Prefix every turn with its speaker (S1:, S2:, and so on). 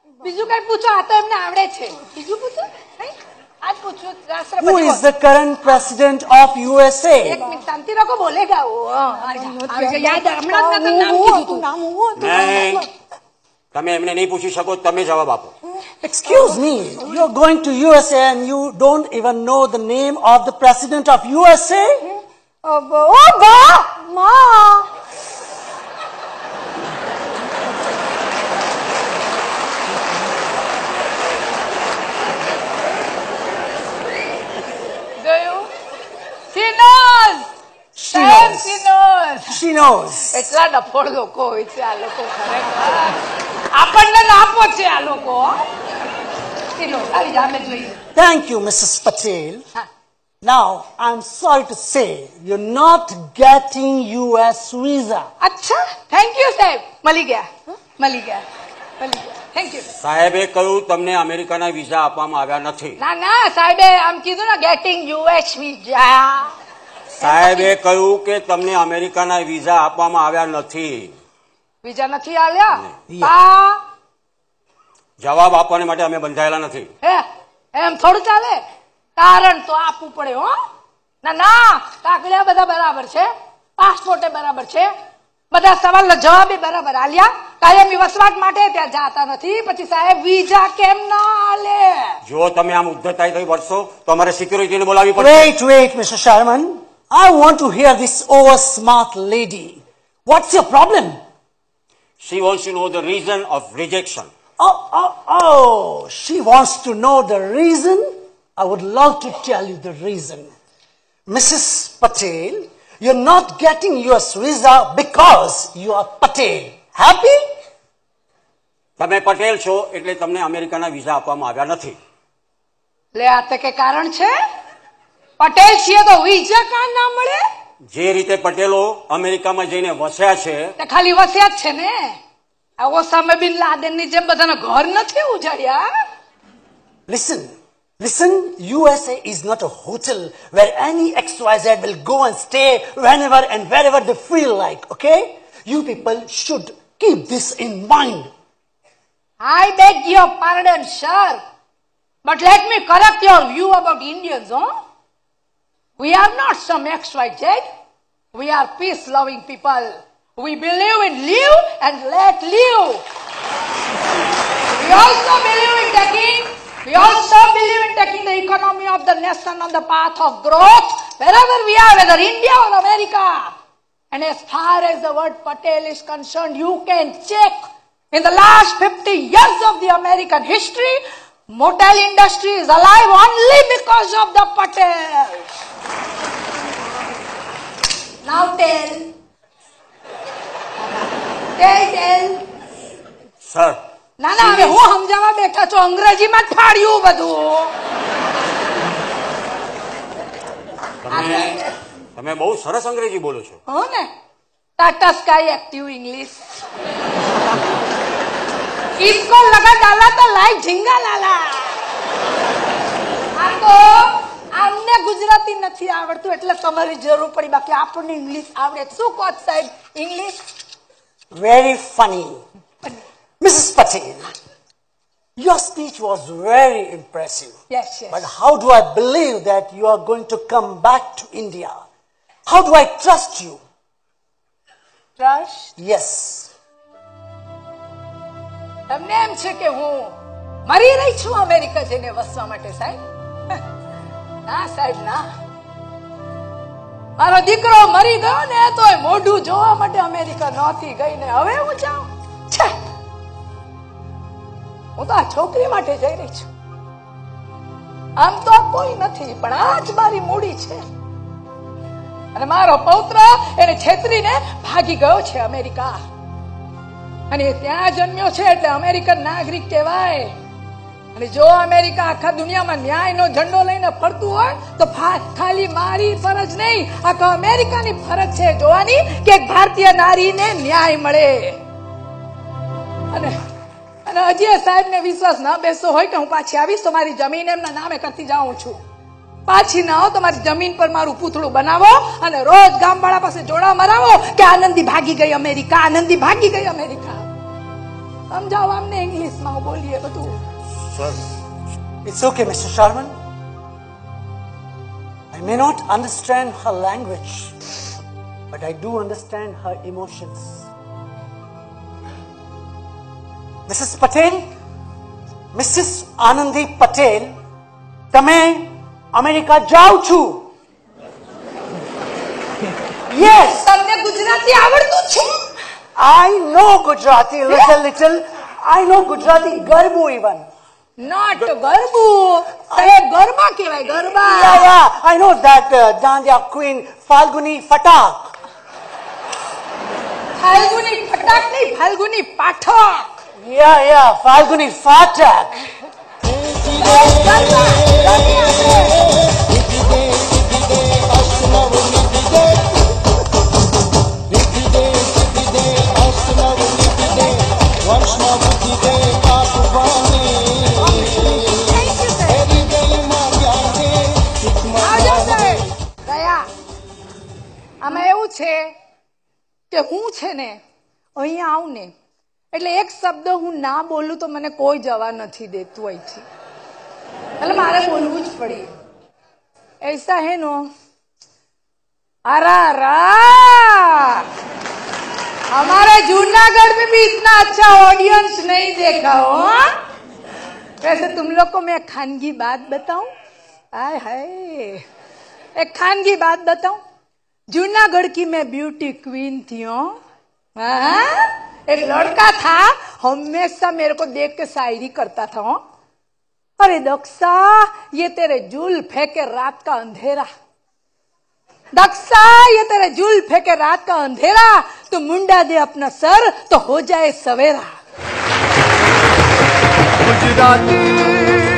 S1: બીજું કઈ પૂછો, આ તો એમને આવડે છે. બીજું પૂછો, આજ પૂછો. રાષ્ટ્રપતિ
S2: Who is the current president of USA?
S1: એક મિનિટ શાંતિ રાખો, બોલેગા વો. યાદ હમણાં જ મેં નામ કીધું હતું.
S3: તમે એમને નહીં પૂછી શકો, તમે જવાબ આપો.
S2: Excuse me, you're going to USA and you don't even know the name of the president of USA?
S1: ઓ બા માં ગયું.
S2: She knows.
S1: એટલા ડફોડ લોકો હોય છે આ લોકો, ખરેખર આપણને ના પહોંચે આ લોકો.
S2: Thank you, Mrs. Patel. Now, I'm sorry to say, you're not getting US visa.
S1: અચ્છા, થેન્ક યુ સાહેબ. મળી ગયા. Thank you.
S3: સાહેબે કહ્યું તમને અમેરિકાના વિઝા આપવામાં આવ્યા નથી.
S1: ના સાહેબે આમ કીધું ને, ગેટિંગ યુએસ વિઝા.
S3: સાહેબે કહ્યું કે તમને અમેરિકાના વિઝા આપવામાં આવ્યા નથી.
S1: વિઝા નથી આલ્યા?
S3: જવાબ આપવા માટે અમે બંધાયેલા નથી.
S1: એમ થોડું ચાલે, કારણ તો આપવું પડે. હો ના કાગળિયા બધા બરાબર છે, પાસપોર્ટ બરાબર છે, બધા સવાલનો જવાબ બરાબર આલ્યા. કાયમી વસવાટ માટે ત્યાં જાતા નથી, પછી સાહેબ વિઝા કેમ ના આલે?
S3: જો તમે આમ ઉદ્ધતાઈ થઈ વળશો તો અમારે સિક્યુરિટીને બોલાવી પડશે.
S2: Wait, Mr. Sharman. I want to hear this over smart lady. What's your problem?
S3: She wants to know the reason of rejection.
S2: Oh, she wants to know the reason. I would love to tell you the reason. Mrs. Patel, you're not getting US visa because you are Patel. Happy?
S3: તમે પટેલ છો એટલે તમને અમેરિકાના visa આપવામાં આવ્યા નથી.
S1: લે આ તે કે કારણ છે? પટેલ છીએ તો વિઝા કાં ના મળે?
S3: જે રીતે પટેલો અમેરિકામાં જઈને વસ્યા છે
S1: તે ખાલી વસ્યા જ છે ને. આ ઓસામા બિન લાદેન ની જેમ બધાના ઘર નથી ઉજાડ્યા.
S2: Listen, USA is not a hotel where any XYZ will go and stay whenever and wherever they feel like, okay? You people should keep this in mind.
S1: I beg your pardon, sir. But let me correct your view about Indians, huh? We are not some XYZ. We are peace-loving people. We believe in live and let live. We also believe in taking the economy of the nation on the path of growth wherever we are, whether India or America. And as far as the word Patel is concerned, you can check in the last 50 years of the American history, motel industry is alive only because of the Patels. Now tell.
S3: Sir.
S1: ના હવે હું સમજાવવા બેઠા છો, અંગ્રેજીમાં જ ફાડ્યું બધું.
S3: તમે બહુ સરસ અંગ્રેજી બોલો છો.
S1: હો ને, टाटा स्काई एक्टिव इंग्लिश. इसको लगा डाला तो लाइक झिंगा लाला. આ તો આમને ગુજરાતી નથી આવડતું એટલે તમારી જરૂર પડી, બાકી આપણને ઇંગ્લિશ આવડે. શું કહો સાહેબ? English
S2: very funny. Mrs. Patel, your speech was very impressive.
S1: Yes.
S2: But how do I believe that you are going to come back to India? How do I trust you?
S1: Trust?
S2: Yes.
S1: તમને એમ છે કે હું મરી રહી છું America જઈને વસવા માટે? સાહેબ ના, સાહેબ ના. મારો દીકરો મરી ગયો ને તો મોઢું જોવા માટે અમેરિકા નહોતી ગઈ ને હવે હું જાઉં? હું તો આ છોકરી માટે જઈ રહી છું. આમ તો કોઈ નથી, પણ આ જ મારી મૂડી છે. અને મારો પૌત્ર એને છેતરીને ભાગી ગયો છે અમેરિકા, અને ત્યાં જન્મ્યો છે એટલે અમેરિકન નાગરિક કહેવાય. અને જો અમેરિકા આખા દુનિયામાં ન્યાયનો ઝંડો લઈને ફરતું હોય તો ખાલી મારી ફરજ નહીં, આખા અમેરિકાની ફરજ છે જોવાની કે એક ભારતીય નારીને ન્યાય મળે. અને હજી સાહેબને વિશ્વાસ ના બેસતો હોય કે હું પાછી આવીશ તો મારી જમીન એમના નામે કરતી જાઉં છું. પાછી ના આવો તો મારી જમીન પર મારું પૂતળું બનાવો અને રોજ ગામવાળા પાસે જોડા મરાવો કે આનંદી ભાગી ગઈ અમેરિકા, આનંદી ભાગી ગઈ અમેરિકા. સમજાવો અમને ઇંગ્લિશમાં બોલીએ બધું.
S2: It's okay, Mr. Sharman. I may not understand her language, but I do understand her emotions. Mrs. Patel, Mrs. Anandi Patel, તમે અમેરિકા જાઓ છો? Yes.
S1: તમને ગુજરાતી આવડતું છે?
S2: I know Gujarati little. I know Gujarati garbo even.
S1: Not ગરબુ, એ ગરબા કહેવાય, garba.
S2: Yeah. I know that Dandiya queen Falguni Fatak.
S1: Falguni ફટાક નહીં, Falguni Pathak.
S2: Yeah. Falguni Fatak.
S1: આમાં એવું છે કે હું છે ને અહીંયા આવું ને એટલે એક શબ્દ હું ના બોલું તો મને કોઈ જવા નથી દેતું અહીંથી, એટલે મારે બોલવું જ પડે. ऐसा है नो. अरा हमारे जूनागढ़ में भी इतना अच्छा ऑडियंस नहीं देखा हो. वैसे तुम लोग को मैं खानगी बात बताऊं. आय हाय, एक खानगी बात बताऊं. जूनागढ़ की मैं ब्यूटी क्वीन थी. एक लड़का था, हमेशा मेरे को देख के शायरी करता था. अरे दक्षा, ये तेरे जुल्फ है के रात का अंधेरा. दक्षा, ये तेरे जुल्फ है के रात का अंधेरा. तो मुंडा दे अपना सर तो हो जाए सवेरा.
S4: गुजराती